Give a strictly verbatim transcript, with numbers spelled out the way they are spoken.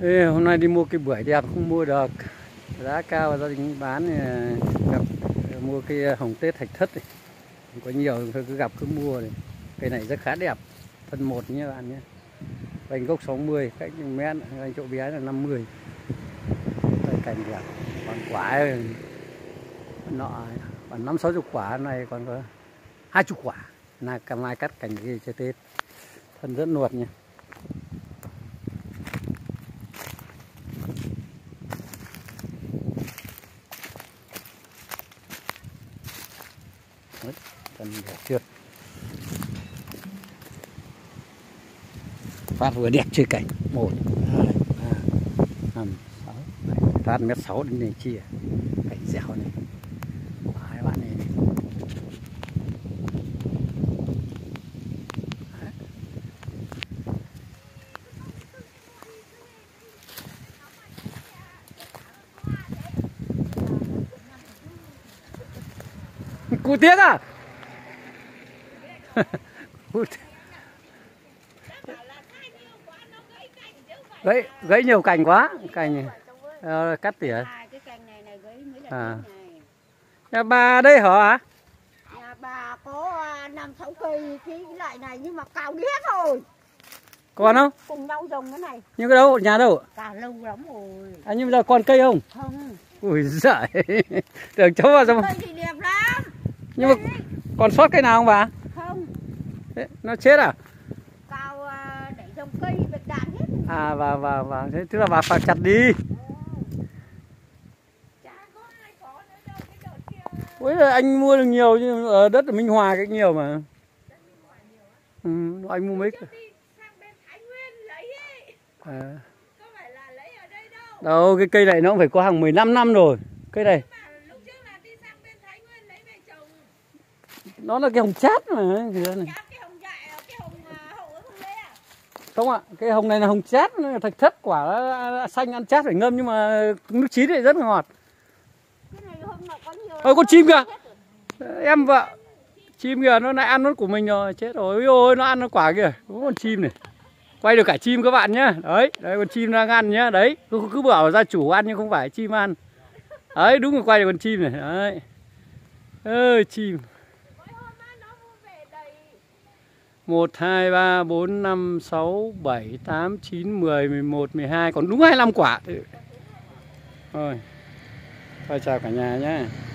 Ê, hôm nay đi mua cái bưởi đẹp không mua được, giá cao gia đình bán thì gặp mua cái hồng tết thạch thất này. Có nhiều cứ gặp cứ mua này. Cây này rất khá đẹp, thân một nhé bạn nhé. Cành gốc sáu mươi, cách mét, cành chỗ bé là năm mươi. Đây cành đẹp, còn quả nọ còn năm sáu chục quả, này còn có hai chục quả. Là cả mai cắt cành kia chơi Tết, thân rất nuột nha. Đấy, cần đẹp chưa? Phát vừa đẹp chơi cảnh. Một, hai, ba, năm, sáu, bảy. Phát mét sáu đến này chia. Cảnh dẻo này. Hai bạn này. Cụ Tiếc à? Gãy gãy nhiều cành quá, cành uh, cắt tỉa. À. Nhà bà đây hả? Nhà bà có năm sáu cây cái loại này nhưng mà cao đi hết rồi. Còn không? Cùng nhau trồng cái này. Nhưng cái đâu, nhà đâu? Cả lâu lắm rồi. À, nhưng bây giờ còn cây không? Không. Ui giời. Tưởng cháu vào xong. Cây thì đẹp lắm. Nhưng mà còn sót cây nào không bà? Không. Thế, nó chết à? Cao để trồng cây bạch đàn hết. À và và và thế tức là bà phải chặt đi. Ôi anh mua được nhiều chứ ở đất ở Minh Hòa cái nhiều mà. Ừ, anh mua mấy cái. À. Đâu cái cây này nó cũng phải có hàng mười lăm năm rồi. Cây này. Nó là cái hồng chát mà. Này. Không ạ, cái hồng này là hồng chát, thạch thất quả xanh ăn chát phải ngâm nhưng mà nước chín thì rất ngọt. Ôi con chim kìa. Em vợ. Chim kìa nó lại ăn nó của mình rồi, chết rồi. Ôi nó ăn nó quả kìa. Đúng con chim này. Quay được cả chim các bạn nhá. Đấy, đấy con chim đang ăn nhá. Đấy, cứ, cứ bảo gia chủ ăn nhưng không phải chim ăn. Đấy, đúng rồi quay được con chim này. Đấy. Ơi chim. một, hai, ba, bốn, năm, sáu, bảy, tám, chín, mười, mười một, mười hai. Còn đúng hai mươi lăm quả. Thôi. Thôi chào cả nhà nhé.